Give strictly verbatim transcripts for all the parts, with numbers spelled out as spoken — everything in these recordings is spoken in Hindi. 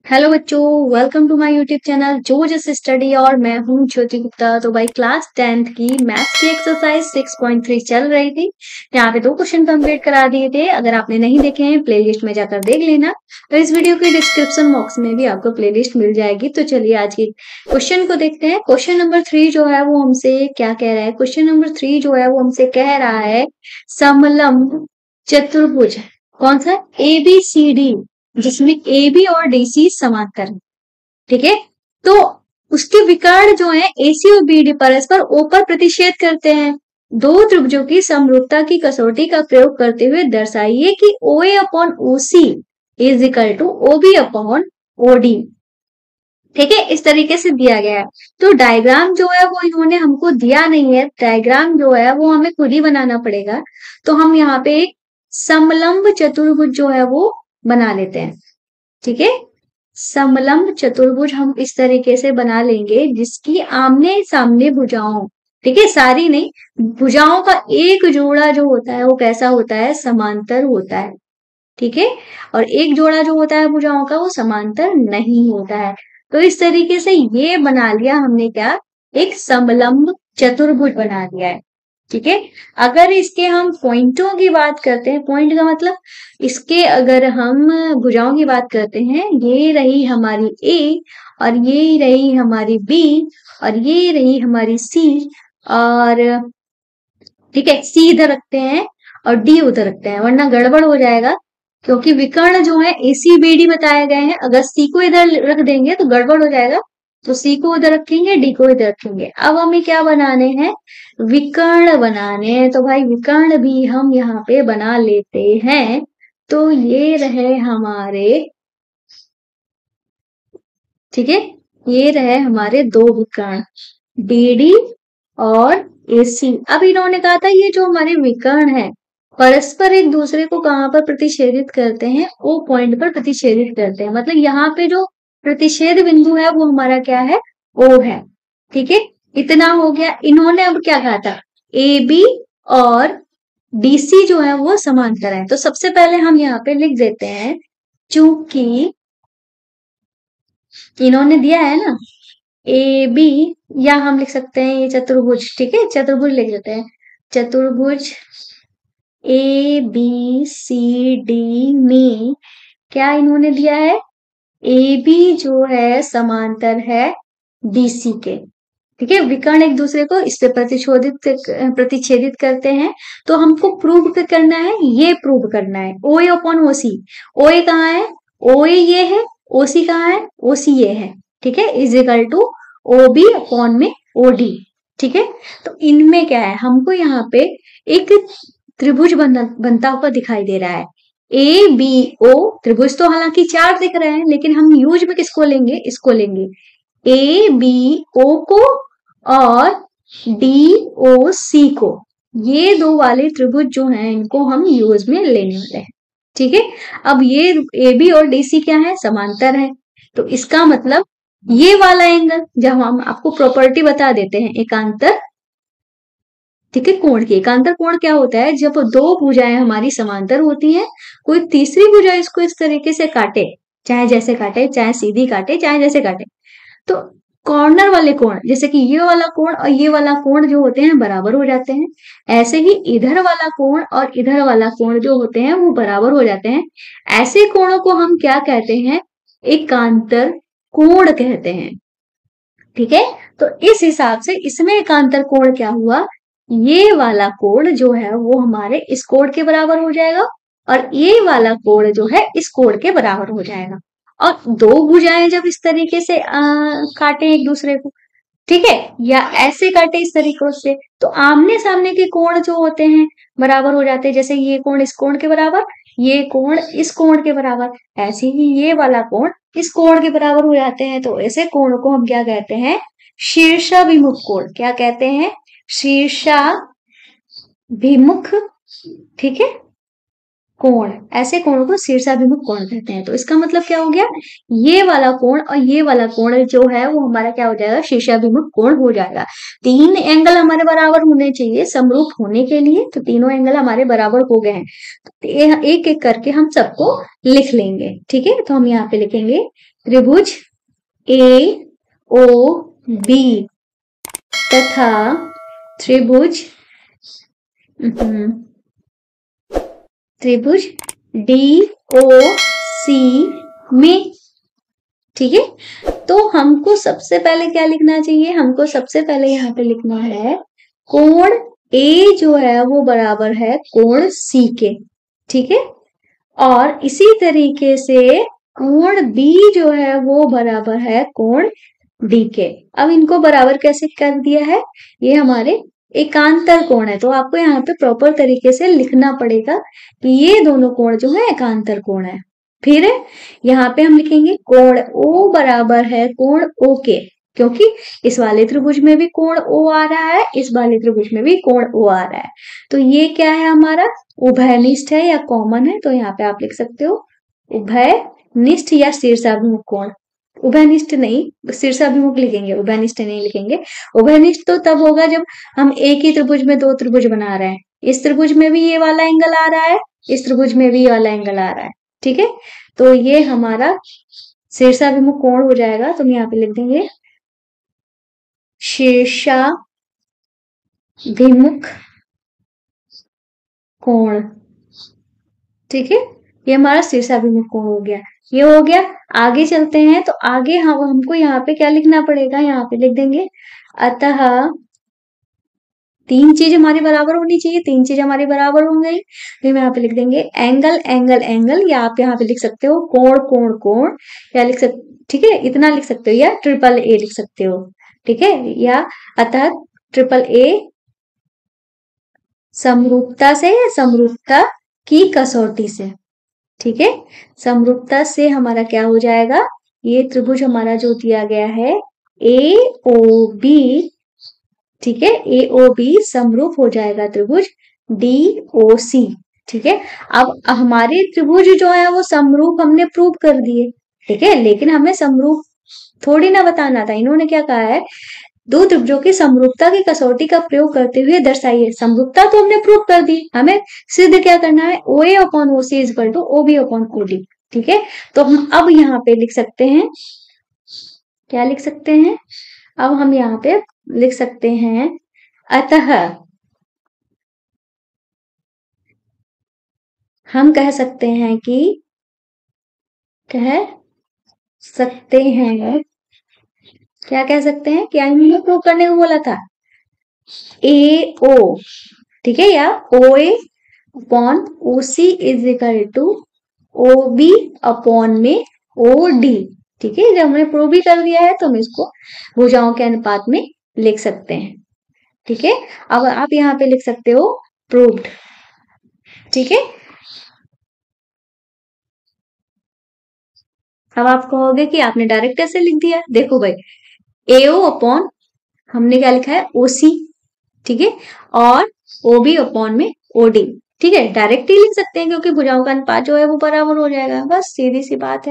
हेलो बच्चों, welcome to my YouTube channel जोजस स्टडी। और मैं हूं ज्योति गुप्ता। तो भाई क्लास टेंथ की मैथ्स की एक्सरसाइज सिक्स पॉइंट थ्री चल रही थी। यहाँ पे दो क्वेश्चन कंप्लीट करा दिए थे। अगर आपने नहीं देखे हैं प्लेलिस्ट में जाकर देख लेना। तो इस वीडियो के डिस्क्रिप्शन बॉक्स में भी आपको प्लेलिस्ट मिल जाएगी। तो चलिए आज के क्वेश्चन को देखते हैं। क्वेश्चन नंबर थ्री जो है वो हमसे क्या कह रहा है। क्वेश्चन नंबर थ्री जो है वो हमसे कह रहा है समलंब चतुर्भुज। कौन सा? ए बी सी डी, जिसमें ए बी और डी सी समांतर है। ठीक है, तो उसके विकर्ण जो है एसी और बीडी परस्पर ओ पर प्रतिषेध करते हैं। दो त्रिभुजों की समरूपता की कसौटी का प्रयोग करते हुए दर्शाइए कि O A upon O C is equal to O B upon O D. ठीक है, इस तरीके से दिया गया है। तो डायग्राम जो है वो इन्होंने हमको दिया नहीं है। डायग्राम जो है वो हमें खुद ही बनाना पड़ेगा। तो हम यहाँ पे एक समलंब चतुर्भुज जो है वो बना लेते हैं। ठीक है, समलंब चतुर्भुज हम इस तरीके से बना लेंगे जिसकी आमने सामने भुजाओं, ठीक है, सारी नहीं, भुजाओं का एक जोड़ा जो होता है वो कैसा होता है? समांतर होता है। ठीक है, और एक जोड़ा जो होता है भुजाओं का वो समांतर नहीं होता है। तो इस तरीके से ये बना लिया हमने, क्या? एक समलंब चतुर्भुज बना लिया है। ठीक है, अगर इसके हम पॉइंटों की बात करते हैं, पॉइंट का मतलब इसके अगर हम भुजाओं की बात करते हैं, ये रही हमारी ए और ये रही हमारी बी और ये रही हमारी सी। और ठीक है, सी इधर रखते हैं और डी उधर रखते हैं, वरना गड़बड़ हो जाएगा। क्योंकि विकर्ण जो है एसी बीडी बताए गए हैं। अगर सी को इधर रख देंगे तो गड़बड़ हो जाएगा। तो सी को उधर रखेंगे, डी को इधर रखेंगे। अब हमें क्या बनाने हैं? विकर्ण बनाने हैं। तो भाई विकर्ण भी हम यहाँ पे बना लेते हैं। तो ये रहे हमारे, ठीक है, ये रहे हमारे दो विकर्ण, बीडी और एसी। अब इन्होंने कहा था ये जो हमारे विकर्ण है परस्पर एक दूसरे को कहाँ पर प्रतिच्छेदित करते हैं? ओ पॉइंट पर प्रतिच्छेदित करते हैं। मतलब यहाँ पे जो प्रतिच्छेद बिंदु है वो हमारा क्या है? ओ है। ठीक है, इतना हो गया। इन्होंने अब क्या कहा था? ए बी और डीसी जो है वो समांतर है। तो सबसे पहले हम यहाँ पे लिख देते हैं, चूंकि इन्होंने दिया है ना ए बी, या हम लिख सकते हैं ये चतुर्भुज। ठीक है, चतुर्भुज लिख देते हैं। चतुर्भुज ए बी सी डी में क्या इन्होंने दिया है? ए बी जो है समांतर है डीसी के। ठीक है, विकर्ण एक दूसरे को इस पे प्रतिशोधित प्रतिच्छेदित करते हैं। तो हमको प्रूव करना है, ये प्रूव करना है। ओ ए अपॉन ओ सी, ओ ए कहाँ है? ओ ए ये है, ओ सी कहाँ है? ओ सी ये है। ठीक है, is equal to O B upon में ओ डी। ठीक है, तो इनमें क्या है? हमको यहाँ पे एक त्रिभुज बन, बनता हुआ दिखाई दे रहा है। ए बी ओ त्रिभुज तो हालांकि चार दिख रहे हैं, लेकिन हम यूज में किसको लेंगे? इसको लेंगे, ए बी ओ को और डी ओ सी को। ये दो वाले त्रिभुज जो हैं इनको हम यूज में लेने वाले हैं। ठीक है, अब ये ए बी और डी सी क्या है? समांतर है। तो इसका मतलब ये वाला एंगल, जब हम आपको प्रॉपर्टी बता देते हैं एकांतर, ठीक है, कोण की। एकांतर कोण क्या होता है? जब दो भुजाएं हमारी समांतर होती हैं, कोई तीसरी भुजा इसको इस तरीके से काटे, चाहे जैसे काटे, चाहे सीधी काटे, चाहे जैसे काटे, तो कॉर्नर वाले कोण, जैसे कि ये वाला कोण और ये वाला कोण जो होते हैं बराबर हो जाते हैं। ऐसे ही इधर वाला कोण और इधर वाला कोण जो होते हैं वो बराबर हो जाते हैं। ऐसे कोणों को हम क्या कहते हैं? एकांतर कोण कहते हैं। ठीक है, तो इस हिसाब से इसमें एकांतर कोण क्या हुआ? ये वाला कोण जो है वो हमारे इस कोण के बराबर हो जाएगा और ये वाला कोण जो है इस कोण के बराबर हो जाएगा। और दो भुजाएं जब इस तरीके से आ, काटे एक दूसरे को, ठीक है, या ऐसे काटे इस तरीके से, तो आमने सामने के कोण जो होते हैं बराबर हो जाते हैं। जैसे ये कोण इस कोण के बराबर, ये कोण इस कोण के बराबर, ऐसे ही ये वाला कोण इस कोण के बराबर हो जाते हैं। तो ऐसे कोण को हम क्या कहते हैं? शीर्षाभिमुख कोण। क्या कहते हैं? शीर्षाभिमुख। ठीक है, कोण, ऐसे कोण को शीर्षाभिमुख कोण कहते हैं। तो इसका मतलब क्या हो गया, ये वाला कोण और ये वाला कोण जो है वो हमारा क्या हो जाएगा, शीर्षाभिमुख कोण हो जाएगा। तीन एंगल हमारे बराबर होने चाहिए समरूप होने के लिए, तो तीनों एंगल हमारे बराबर हो गए हैं। तो एक एक करके हम सबको लिख लेंगे, ठीक है। तो हम यहाँ पे लिखेंगे त्रिभुज ए ओ बी तथा त्रिभुज त्रिभुज डी ओ सी में, ठीक है। तो हमको सबसे पहले क्या लिखना चाहिए, हमको सबसे पहले यहाँ पे लिखना है कोण ए जो है वो बराबर है कोण सी के, ठीक है। और इसी तरीके से कोण बी जो है वो बराबर है कोण डी के। अब इनको बराबर कैसे कर दिया है, ये हमारे एकांतर कोण है। तो आपको यहाँ पे प्रॉपर तरीके से लिखना पड़ेगा कि ये दोनों कोण जो है एकांतर कोण है। फिर यहाँ पे हम लिखेंगे कोण ओ बराबर है कोण ओ के, क्योंकि इस वाले त्रिभुज में भी कोण ओ आ रहा है, इस वाले त्रिभुज में भी कोण ओ आ रहा है। तो ये क्या है हमारा उभयनिष्ठ है या कॉमन है। तो यहाँ पे आप लिख सकते हो उभयनिष्ठ या शीर्षाभिमुख कोण। उभयनिष्ठ नहीं, शीर्षाभिमुख लिखेंगे, उभयनिष्ठ नहीं लिखेंगे। उभयनिष्ठ तो तब होगा जब हम एक ही त्रिभुज में दो त्रिभुज बना रहे हैं, इस त्रिभुज में भी ये वाला एंगल आ रहा है, इस त्रिभुज में भी ये वाला एंगल आ रहा है, ठीक है। तो ये हमारा शीर्षाभिमुख कोण हो जाएगा। तो हम यहाँ पे लिख देंगे शीर्षाभिमुख कोण, ठीक है। ये हमारा शीर्षाभिमुख कोण हो गया, ये हो गया। आगे चलते हैं, तो आगे हम हमको यहाँ पे क्या लिखना पड़ेगा, यहाँ पे लिख देंगे अतः तीन चीज हमारी बराबर होनी चाहिए, तीन चीज हमारी बराबर हो गई। तो हम यहाँ पे लिख देंगे एंगल एंगल एंगल, या आप यहाँ पे लिख सकते हो कोण कोण कोण, या लिख सकते, ठीक है, इतना लिख सकते हो, या ट्रिपल ए लिख सकते हो, ठीक है। या अतः ट्रिपल ए समरूपता से या समरूपता की कसौटी से, ठीक है। समरूपता से हमारा क्या हो जाएगा, ये त्रिभुज हमारा जो दिया गया है ए ओ बी, ठीक है, ए ओ बी समरूप हो जाएगा त्रिभुज डी ओ सी, ठीक है। अब हमारे त्रिभुज जो है वो समरूप हमने प्रूव कर दिए, ठीक है, लेकिन हमें समरूप थोड़ी ना बताना था। इन्होंने क्या कहा है, दो त्रिभुजों की समरूपता की कसौटी का प्रयोग करते हुए दर्शाइए। समरूपता तो हमने प्रूव कर दी, हमें सिद्ध क्या करना है, O A upon O C is equal to O B upon O D, ठीक है। तो हम अब यहाँ पे लिख सकते हैं, क्या लिख सकते हैं, अब हम यहाँ पे लिख सकते हैं अतः हम कह सकते हैं कि कह सकते हैं क्या कह सकते हैं, क्या इन्होंने प्रूव करने को बोला था, ए ओ, ठीक है, या O A upon O C is equal to O B upon में ओ डी, ठीक है। जब हमने प्रूव भी कर दिया है तो हम इसको भुजाओं के अनुपात में लिख सकते हैं, ठीक है। अब आप यहाँ पे लिख सकते हो प्रूव्ड, ठीक है। अब आप कहोगे कि आपने डायरेक्ट कैसे लिख दिया, देखो भाई एओ अपॉन हमने क्या लिखा है ओसी, ठीक है, और ओबी अपॉन में ओडी, ठीक है, डायरेक्ट ही लिख सकते हैं क्योंकि भुजाओं का अनुपात जो है वो बराबर हो जाएगा, बस सीधी सी बात है।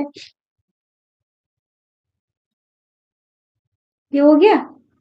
ये हो गया।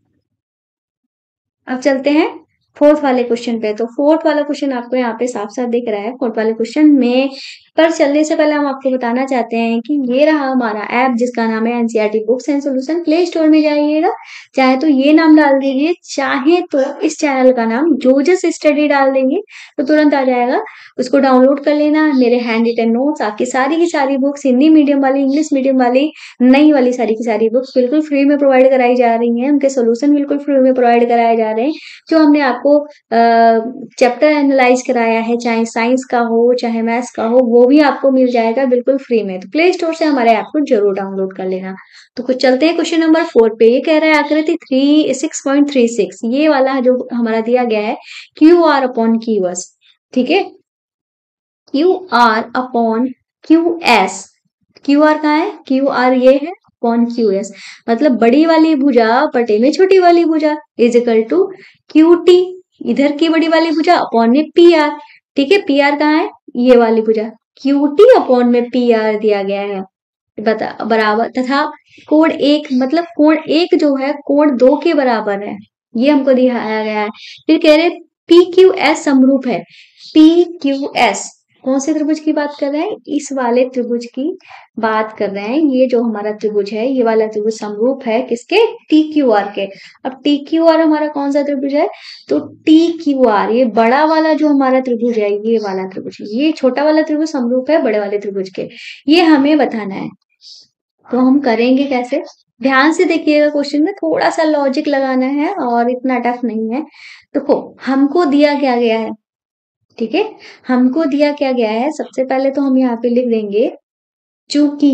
अब चलते हैं फोर्थ वाले क्वेश्चन पे। तो फोर्थ वाला क्वेश्चन आपको यहाँ पे साफ साफ दिख रहा है। फोर्थ वाले क्वेश्चन में पर चलने से पहले हम आपको बताना चाहते हैं कि ये रहा हमारा ऐप जिसका नाम है NCERT books and solution. Play Store में जाइएगा, चाहे तो ये नाम डाल दीजिए, चाहे तो इस चैनल का नाम जोजस स्टडी डाल देंगे तो तुरंत आ जाएगा, उसको डाउनलोड कर लेना। मेरे हैंड रिटन नोट्स, आपकी सारी की सारी बुक्स, हिंदी मीडियम वाली, इंग्लिश मीडियम वाली, नई वाली सारी की सारी बुक्स बिल्कुल फ्री में प्रोवाइड कराई जा रही हैं। उनके सोल्यूशन बिल्कुल फ्री में प्रोवाइड कराए जा रहे हैं। जो हमने आपको चैप्टर एनालाइज कराया है, चाहे साइंस का हो चाहे मैथ्स का हो, वो भी आपको मिल जाएगा बिल्कुल फ्री में। तो प्ले स्टोर से हमारे ऐप को जरूर डाउनलोड कर लेना। तो कुछ चलते हैं क्वेश्चन नंबर फोर पे। ये कह रहा है आकृति three six point three six, ये वाला जो हमारा दिया गया है Q R upon Q S, ठीक है, Q R upon Q S. Q R कहाँ है, क्यू आर ये है अपॉन क्यू एस, मतलब बड़ी वाली भुजा बटे में छोटी वाली भुजा is equal to Q T, इधर की बड़ी वाली भुजा अपॉन में पी आर। ठीक है, पी आर कहाँ है, ये वाली भुजा, क्यू टी अपॉन में पी आर दिया गया है बता बराबर, तथा कोण एक मतलब कोण एक जो है कोण दो के बराबर है, ये हमको दिखाया गया है। फिर कह रहे पी क्यू एस समरूप है, पी क्यू एस कौन से त्रिभुज की बात कर रहे हैं, इस वाले त्रिभुज की बात कर रहे हैं। ये जो हमारा त्रिभुज है, ये वाला त्रिभुज समरूप है किसके, टी क्यू आर के। अब टी क्यू आर हमारा कौन सा त्रिभुज है, तो टी क्यू आर, ये बड़ा वाला जो हमारा त्रिभुज है, ये वाला त्रिभुज, ये छोटा वाला त्रिभुज समरूप है बड़े वाले त्रिभुज के, ये हमें बताना है। तो हम करेंगे कैसे, ध्यान से देखिएगा, क्वेश्चन में थोड़ा सा लॉजिक लगाना है और इतना टफ नहीं है। देखो हमको दिया क्या गया है, ठीक है, हमको दिया क्या गया है, सबसे पहले तो हम यहाँ पे लिख देंगे, चूंकि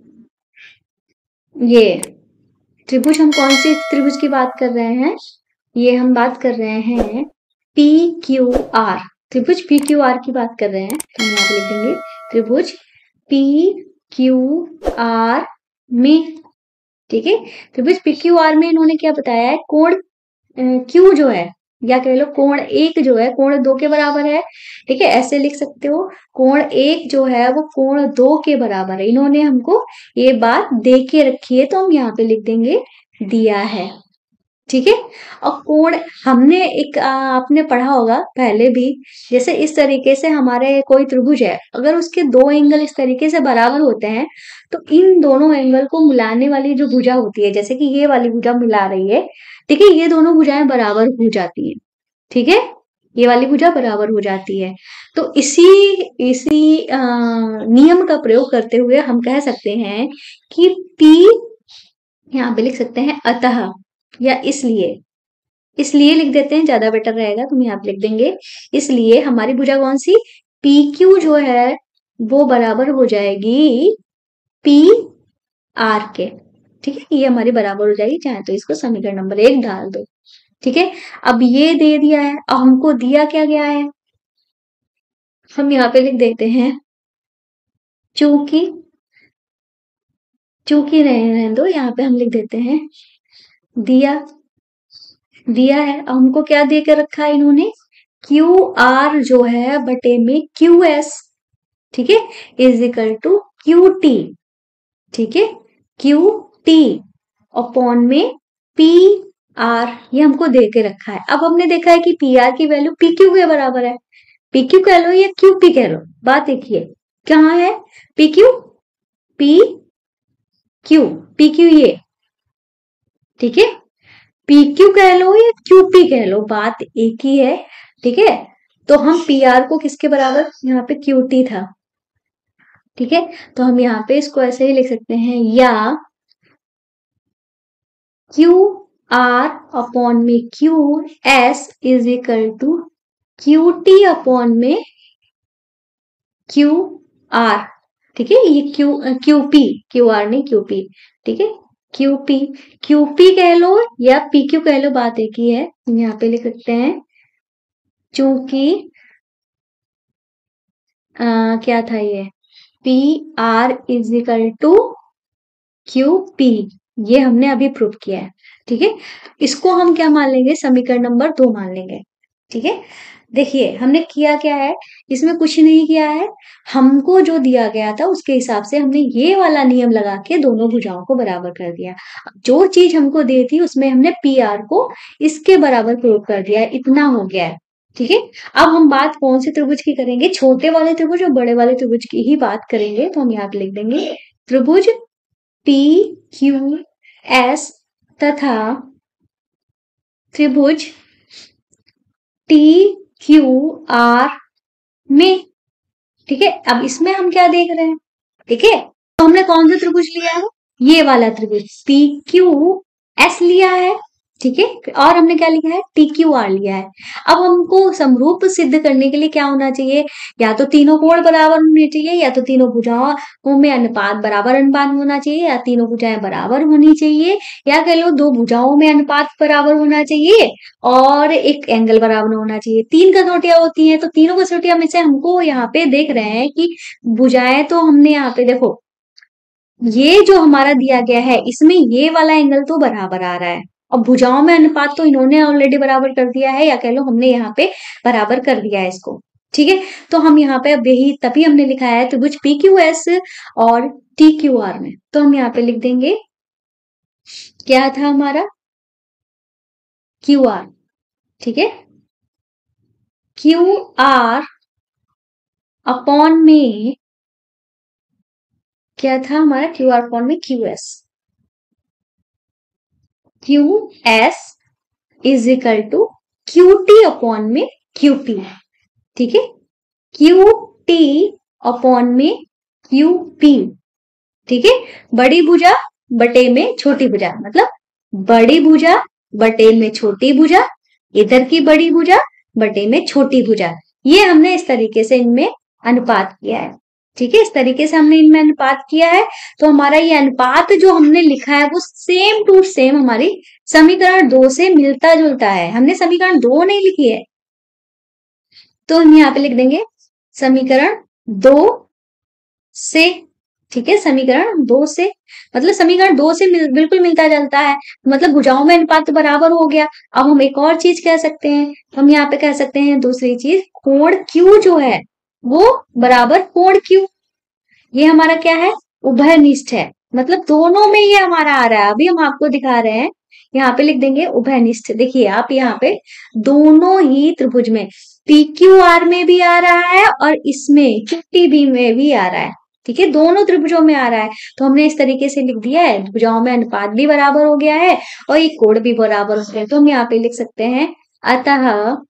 ये त्रिभुज, हम कौन सी त्रिभुज की बात कर रहे हैं, ये हम बात कर रहे हैं पी क्यू आर, त्रिभुज पी क्यू आर की बात कर रहे हैं, तो हम यहाँ पे लिख देंगे त्रिभुज पी क्यू आर में, ठीक है, त्रिभुज पी क्यू आर में इन्होंने क्या बताया है, कोण क्यू जो है, या कह लो कोण एक जो है कोण दो के बराबर है, ठीक है, ऐसे लिख सकते हो, कोण एक जो है वो कोण दो के बराबर है, इन्होंने हमको ये बात दे के रखी है, तो हम यहाँ पे लिख देंगे दिया है, ठीक है। और कोण हमने एक आ, आपने पढ़ा होगा पहले भी, जैसे इस तरीके से हमारे कोई त्रिभुज है, अगर उसके दो एंगल इस तरीके से बराबर होते हैं, तो इन दोनों एंगल को मिलाने वाली जो भुजा होती है, जैसे कि ये वाली भुजा मिला रही है, ठीक है, ये दोनों भुजाएं बराबर हो जाती है, ठीक है, ये वाली भुजा बराबर हो जाती है। तो इसी इसी आ, नियम का प्रयोग करते हुए हम कह सकते हैं कि P यहाँ पे लिख सकते हैं अतः, या इसलिए, इसलिए लिख देते हैं, ज्यादा बेटर रहेगा, तुम यहाँ पे लिख देंगे इसलिए हमारी भुजा कौन सी, पी क्यू जो है वो बराबर हो जाएगी पी आर के, ठीक है, ये हमारी बराबर हो जाएगी, चाहे तो इसको समीकरण नंबर एक डाल दो, ठीक है। अब ये दे दिया है, अब हमको दिया क्या गया है, हम यहाँ पे लिख देते हैं चूंकि, चूंकि रहने दो, यहाँ पे हम लिख देते हैं दिया, दिया है। अब हमको क्या दे के रखा है इन्होंने, क्यू आर जो है बटे में क्यू एस, ठीक है, is equal to Q T, ठीक है, क्यू टी अपॉन में पी आर, ये हमको दे के रखा है। अब हमने देखा है कि पी आर की वैल्यू पी क्यू के बराबर है, पी क्यू कह लो या क्यू पी कह लो, बात देखिए कहाँ है, P Q, P Q, P Q ये, ठीक है, पी क्यू कह लो या क्यू पी कह लो, बात एक ही है, ठीक है। तो हम पी आर को किसके बराबर, यहाँ पे क्यू टी था, ठीक है, तो हम यहाँ पे इसको ऐसे ही लिख सकते हैं, या क्यू आर अपॉन में Q S is equal to Q T upon में क्यू आर, ठीक है, ये Q Q P, Q R नहीं क्यू पी, ठीक है, क्यू पी, क्यू पी कह लो या पी क्यू कह लो, बात एक ही है, यहाँ पे लिख सकते हैं चूंकि क्या था ये, P R is equal to Q P, ये हमने अभी प्रूव किया है, ठीक है, इसको हम क्या मान लेंगे, समीकरण नंबर दो मान लेंगे, ठीक है। देखिए हमने किया क्या है, इसमें कुछ नहीं किया है, हमको जो दिया गया था उसके हिसाब से हमने ये वाला नियम लगा के दोनों भुजाओं को बराबर कर दिया, जो चीज हमको दी थी उसमें हमने पी आर को इसके बराबर प्रयोग कर दिया है, इतना हो गया है, ठीक है। अब हम बात कौन से त्रिभुज की करेंगे, छोटे वाले त्रिभुज और बड़े वाले त्रिभुज की ही बात करेंगे, तो हम यहाँ पे लिख देंगे त्रिभुज पी क्यू एस तथा त्रिभुज टी क्यू आर में, ठीक है। अब इसमें हम क्या देख रहे हैं, ठीक है, तो हमने कौन सा त्रिभुज लिया है, ये वाला त्रिभुज पी क्यू एस लिया है, ठीक है, और हमने क्या लिखा है, टी क्यू आर लिया है। अब हमको समरूप सिद्ध करने के लिए क्या होना चाहिए, या तो तीनों कोण बराबर होने चाहिए, या तो तीनों भुजाओं में अनुपात बराबर अनुपात होना चाहिए, या तीनों भुजाएं बराबर होनी चाहिए, या कह लो दो भुजाओं में अनुपात बराबर होना चाहिए और एक एंगल बराबर होना चाहिए। तीन कसौटियां होती हैं, तो तीनों कसौटियां में से हमको यहाँ पे देख रहे हैं कि भुजाएं, तो हमने यहाँ पे देखो ये जो हमारा दिया गया है इसमें ये वाला एंगल तो बराबर आ रहा है, और भुजाओं में अनुपात तो इन्होंने ऑलरेडी बराबर कर दिया है, या कह लो हमने यहाँ पे बराबर कर दिया है इसको, ठीक है, तो हम यहाँ पे अब यही तभी हमने लिखा है त्रिभुज पी क्यू एस और टी क्यू आर में, तो हम यहाँ पे लिख देंगे क्या था हमारा क्यू आर। ठीक है, क्यू आर अपॉन में क्या था हमारा क्यू आर अपॉन में Q S, Q S is equal to Q T upon में क्यू पी। ठीक है, क्यू टी अपॉन में क्यू पी। ठीक है, बड़ी भुजा बटे में छोटी भुजा, मतलब बड़ी भुजा बटे में छोटी भुजा, इधर की बड़ी भुजा बटे में छोटी भुजा, ये हमने इस तरीके से इनमें अनुपात किया है। ठीक है, इस तरीके से हमने इनमें अनुपात किया है, तो हमारा ये अनुपात जो हमने लिखा है वो सेम टू सेम हमारी समीकरण दो से मिलता जुलता है। हमने समीकरण दो नहीं लिखी है, तो हम यहाँ पे लिख देंगे समीकरण दो से। ठीक है, समीकरण दो से मतलब समीकरण दो से मिल, बिल्कुल मिलता जुलता है, मतलब भुजाओं में अनुपात तो बराबर हो गया। अब हम एक और चीज कह सकते हैं, हम यहाँ पे कह सकते हैं दूसरी चीज, कोण क्यू जो है वो बराबर कोण क्यू, ये हमारा क्या है उभयनिष्ठ है, मतलब दोनों में ये हमारा आ रहा है। अभी हम आपको दिखा रहे हैं, यहाँ पे लिख देंगे उभयनिष्ठ। देखिए आप यहाँ पे दोनों ही त्रिभुज में पी क्यू आर में भी आ रहा है और इसमें क्यू टी बी में भी आ रहा है। ठीक है, दोनों त्रिभुजों में आ रहा है, तो हमने इस तरीके से लिख दिया है, भुजाओं में अनुपात भी बराबर हो गया है और ये कोण भी बराबर हो गया, तो हम यहाँ पे लिख सकते हैं अतः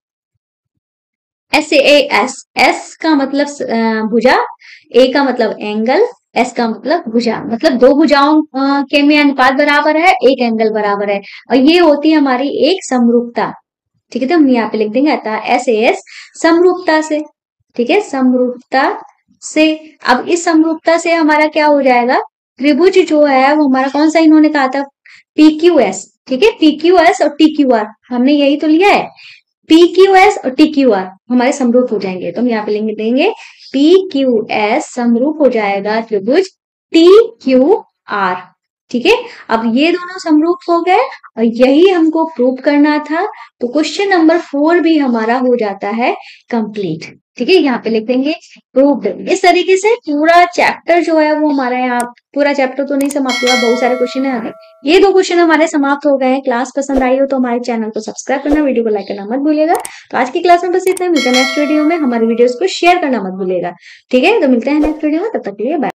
एस ए एस, एस का मतलब भुजा, ए का मतलब एंगल, एस का मतलब भुजा, मतलब दो भुजाओं के में अनुपात बराबर है, एक एंगल बराबर है, और ये होती है हमारी एक समरूपता। ठीक है, तो हम यहाँ पे लिख देंगे अतः एस ए एस समरूपता से। ठीक है, समरूपता से। अब इस समरूपता से हमारा क्या हो जाएगा, त्रिभुज जो है वो हमारा कौन सा इन्होंने कहा था पी क्यू एस। ठीक है, पी क्यू एस और टी क्यू आर हमने यही तो लिया है, पी क्यू एस और टी क्यू आर हमारे समरूप हो जाएंगे, तो हम यहाँ पे लिख देंगे पी क्यू एस समरूप हो जाएगा त्रिभुज टी क्यू आर। ठीक है, अब ये दोनों समरूप हो गए और यही हमको प्रूव करना था, तो क्वेश्चन नंबर फोर भी हमारा हो जाता है कंप्लीट। ठीक है, यहाँ पे लिख देंगे प्रूव्ड। इस तरीके से पूरा चैप्टर जो है वो हमारा यहाँ, पूरा चैप्टर तो नहीं समाप्त हुआ, बहुत सारे क्वेश्चन है, ये दो क्वेश्चन हमारे समाप्त हो गए हैं। क्लास पसंद आई हो तो हमारे चैनल को सब्सक्राइब करना, वीडियो को लाइक करना मत भूलिएगा। तो आज की क्लास में बस इतना, मिलते हैं नेक्स्ट वीडियो में, हमारी वीडियोस को शेयर करना मत भूलिएगा। ठीक है, तो मिलते हैं नेक्स्ट वीडियो में, तब तक के लिए बाय।